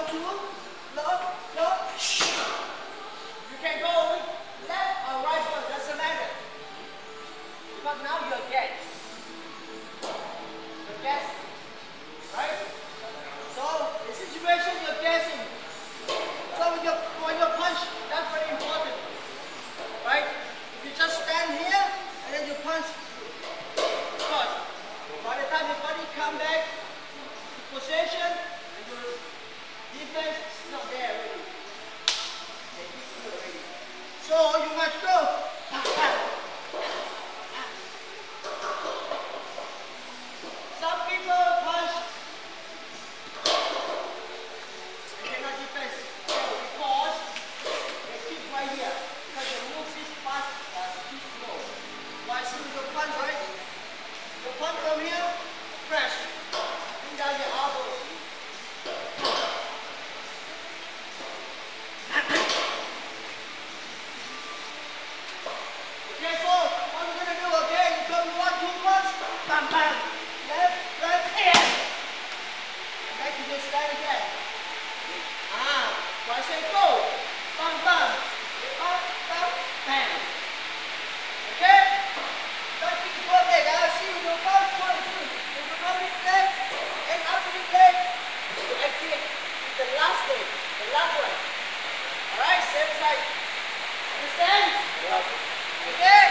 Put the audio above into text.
two, low, low. You can go left or right foot, doesn't matter. Because now you're dead. You're guessing. Right? So, the situation you're guessing. So when you punch, that's very important. Right? If you just stand here and then you punch, because by the time your body come back to position, and your defense is not there already. They hit you already. So you must go. Some people punch and cannot defense because they keep right here. Because the move is fast, too slow. But as soon as you punch, right? You punch from here, press. Bring down your elbows. Okay, so what we're going to do, okay? You come 1, 2 punch, bam, bam. Left, right, here. And then you just stand again. So I say go, bam, bam, up, bam, bam. Okay? Don't keep going leg. I see you go 1, 2. If you come with leg, and up with leg, you activate with the last leg, the last one. Alright, same side. Understand? Yeah. Okay?